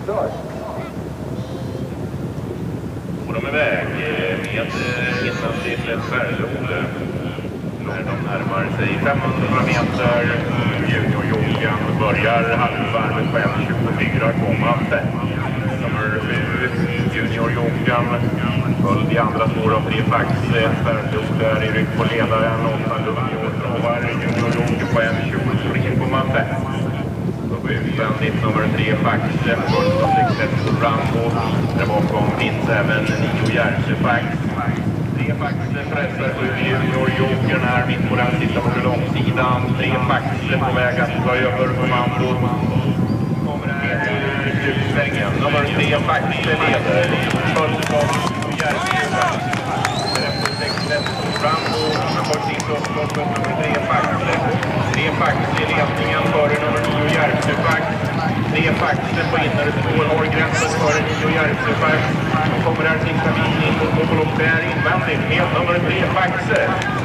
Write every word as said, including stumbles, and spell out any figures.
start. Och de är väg med innan till ett färglod. När de närmar sig femhundra meter. Junior-Jockan börjar halvvarvet på en tjugofyra komma fem. Nummer sju, Junior-Jockan. Följd i andra spår av tre fax. Färglod är i rygg på ledaren. åtta Lundjo provar Junior-Jockan på en tjugotre komma fem. Utvändigt nummer tre fax. Först och sex Rambo. Där bakom finns även nio Järvsöfax. Tre fax pressar sju Junior-Jokern här mitt på den sista på långsidan. Tre fax på väg att ta över kommandot. Kommer här till slutsvängen. Nummer tre fax leder. Först och Järvsöfax. Därefter sex Rambo. Först in uppåt nummer tre fax. Tre fax i ledningen före nummer nio Järvsöfax. Tre fax på innerspår har gränsen före nio Järvsöfax. De kommer här sikta bil in och där invändigt med nummer tre fax.